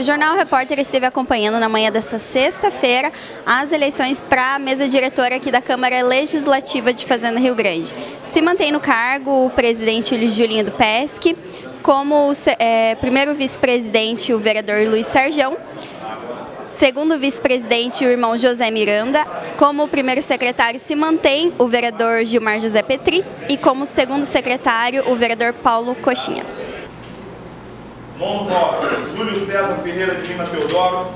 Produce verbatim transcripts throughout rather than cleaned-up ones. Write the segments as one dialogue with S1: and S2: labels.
S1: Jornal Repórter esteve acompanhando na manhã desta sexta-feira as eleições para a mesa diretora aqui da Câmara Legislativa de Fazenda Rio Grande. Se mantém no cargo o presidente Julinho do Pesce, como é, primeiro vice-presidente o vereador Luiz Sarjão, segundo vice-presidente o irmão José Miranda, como primeiro secretário se mantém o vereador Gilmar José Petri e como segundo secretário o vereador Paulo Coxinha.
S2: Nono voto, Júlio César Ferreira de Lima Teodoro.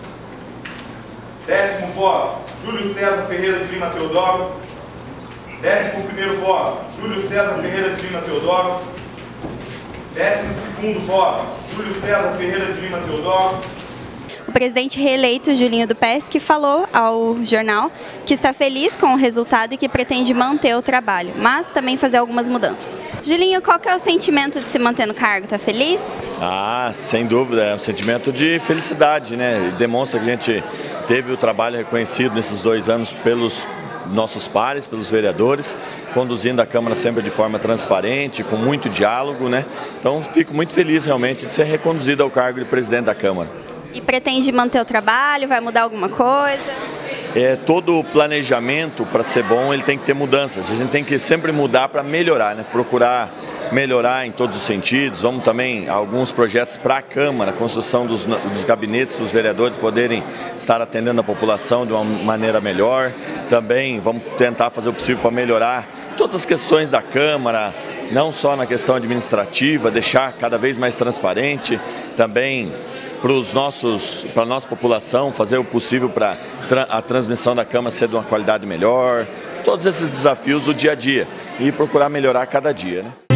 S2: Décimo voto, Júlio César Ferreira de Lima Teodoro. Décimo primeiro voto, Júlio César Ferreira de Lima Teodoro. Décimo segundo voto, Júlio César Ferreira de Lima Teodoro.
S1: O presidente reeleito Julinho do Pesce falou ao jornal que está feliz com o resultado e que pretende manter o trabalho, mas também fazer algumas mudanças. Julinho, qual que é o sentimento de se manter no cargo? Está feliz?
S3: Ah, sem dúvida, é um sentimento de felicidade, né? Demonstra que a gente teve o trabalho reconhecido nesses dois anos pelos nossos pares, pelos vereadores, conduzindo a Câmara sempre de forma transparente, com muito diálogo, né? Então fico muito feliz realmente de ser reconduzido ao cargo de presidente da Câmara.
S1: E pretende manter o trabalho? Vai mudar alguma coisa?
S3: É, todo o planejamento, para ser bom, ele tem que ter mudanças. A gente tem que sempre mudar para melhorar, né? Procurar melhorar em todos os sentidos. Vamos também alguns projetos para a Câmara, a construção dos, dos gabinetes para os vereadores poderem estar atendendo a população de uma maneira melhor. Também vamos tentar fazer o possível para melhorar todas as questões da Câmara, não só na questão administrativa, deixar cada vez mais transparente, também para os nossos, para a nossa população, fazer o possível para a transmissão da Câmara ser de uma qualidade melhor, todos esses desafios do dia a dia e procurar melhorar cada dia, né?